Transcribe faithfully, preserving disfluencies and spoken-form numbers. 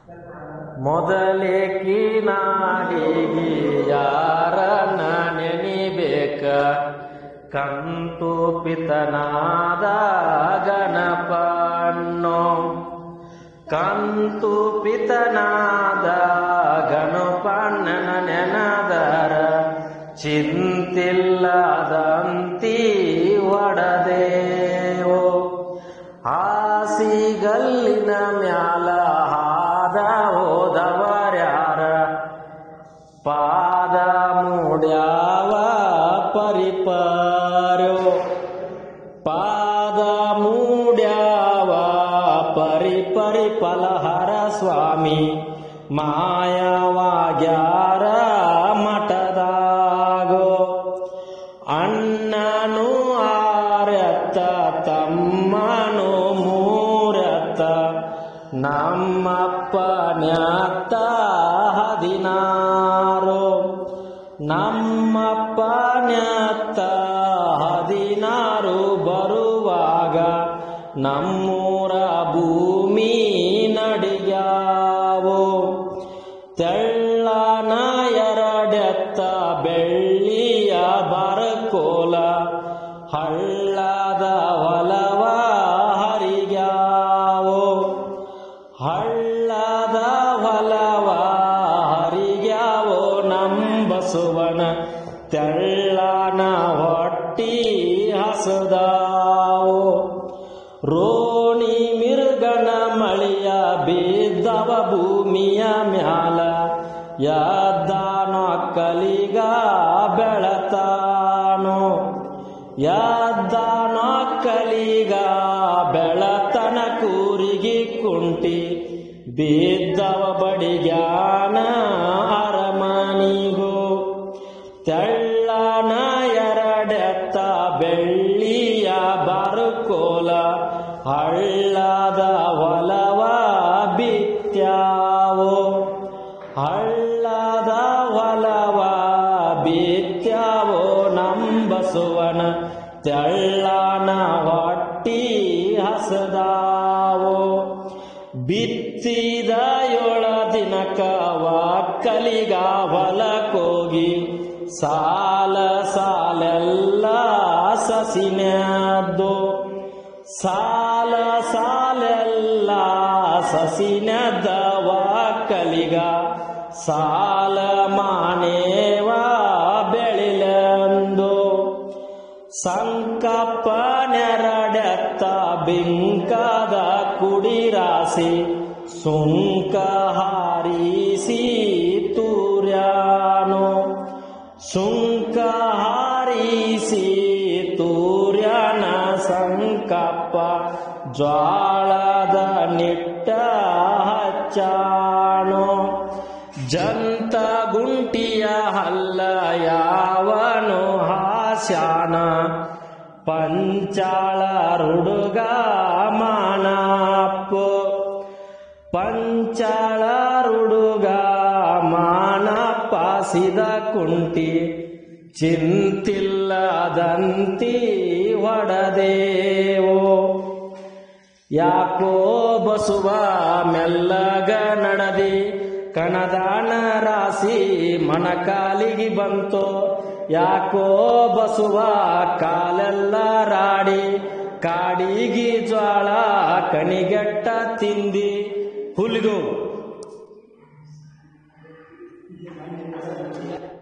ಮೊದಲೇಕಿ ನಾಡಿಗಿ ಯಾರನ್ನ ನೆನಿಬೇಕ ಕಂತು ಪಿತನಾದ ಗಣಪನ್ನೋ ಕಂತು ಪಿತನಾದ ಗಣಪಣ್ಣನ ನೆನದರ ಚಿಂತಿಲ್ಲದಂತಿ ಒಡದೇವೋ ಹಾಸಿಗಲ್ಲಿನ ಮ್ಯಾಲ ಹಾದ ಹೋದವರ್ಯಾರ ಪಾದ ಮೂಡ್ಯಾವ ಪರಿಪರ್ಯೋ ಪಾದ ಮೂಡ್ಯಾವ ಪರಿಪರಿ ಫಲಹರ ಸ್ವಾಮಿ ಮಾಯವಾಗ್ಯಾರ ಮಠದಾಗೋ ಅಣ್ಣನು ಆರ್ಯತ್ತ ತಮ್ಮನು ಮೂರತ್ತ ನಮ್ಮಪ್ಪನ್ಯತ್ತ ಹದಿನಾರು ನಮ್ಮಪ್ಪನ್ಯತ್ತ ಹದಿನಾರು ಬರುವಾಗ ನಮ್ಮೂರ ಭೂಮಿ ನಡಿಗ್ಯಾವೋ ತೆಳ್ಳನ ಎರಡೆತ್ತ ಬೆಳ್ಳಿಯ ಬರಕೋಲ ಹಳ್ಳದ ಹೊಲವ ಹರಿಗ್ಯಾವೋ ಹಳ್ಳದ ಹೊಲವ ಹರಿಗ್ಯಾವೋ ನಂಬಸುವನ ತೆಳ್ಳನ ಹೊಟ್ಟಿ ಹಸದಾವೋ ರೋಣಿ ಮಿರ್ಗನ ಮಳೆಯ ಬಿದ್ದವ ಭೂಮಿಯ ಮ್ಯಾಲ ಯಾದ್ದಾನೋ ಕಲಿಗ ಬೆಳತಾನೋ ಯಾದ್ದಾನೋ ಕಲಿಗ ಬೆಳತನ ಕೂರಿಗಿ ಕುಂಟಿ ಬಿದ್ದವ ಬಡಿಗ್ಯಾನ ಅರಮನಿಗೋ ತೆಳ್ಳನ ಎರಡೆತ್ತ ಬೆಳ್ಳಿಯ ಬರುಕೋಲ ಹಳ್ಳದ ಹೊಲವ ಬಿತ್ಯಾವೋ ಹಳ್ಳದ ಹೊಲವ ಬಿತ್ಯಾವೋ ನಂಬಸುವನ ತೆಳ್ಳನ ಹೊಟ್ಟಿ ಹಸದಾವೋ ಬಿತ್ತಿದ ಏಳ ದಿನಕ ಒಕ್ಕಲಿಗ ಹೊಲಕ್ಕೋಗಿ ಸಾಲ ಸಾಲೆಲ್ಲ ಸಸಿನದ್ದು ಸಾಲ ಸಾಲೆಲ್ಲ ಸಸಿನದ್ದ ಒಕ್ಕಲಿಗ ಸಾಲ ಮಾನೇವ ಬೆಳಿಲೆಂದು ಸಂಕಪ್ಪ ನೆರಡೆತ್ತ ಬಿಂಕದ ಕುಡಿರಾಸಿ ಸುಂಕ ಹಾರಿಸಿ ತೂರ್ಯಾನೋ ಸುಂಕ ಹಾರಿಸಿ ತೂರ್ಯನ ಸಂಕಪ್ಪ ಜ್ವಾಳದ ನಿಟ್ಟ ಹಚ್ಚಾಣೋ ಜಂತ ಗುಂಟಿಯ ಹಲ್ಲ ಯಾವನು ಹಾಸ್ಯಾನ ಪಂಚಾಳ ಹುಡುಗ ಮಾನಪ್ಪ ಪಂಚಾಳ ಹುಡುಗ ಮಾನಪ್ಪ ಸಿದ ಕುಂಟಿ ಚಿಂತಿಲ್ಲದಂತಿ ಹೊಡದೇವೋ ಯಾಕೋ ಬಸುವ ಮೆಲ್ಲಗ ನಡದಿ ಕಣದಾನ ರಾಸಿ ಮನಕಾಲಿಗೆ ಬಂತೋ ಯಾಕೋ ಬಸುವ ಕಾಲೆಲ್ಲ ರಾಡಿ ಕಾಡಿಗಿ ಜ್ವಾಳ ಕಣಿಗೆಟ್ಟ ತಿಂದಿ ಹುಲಿಗೋ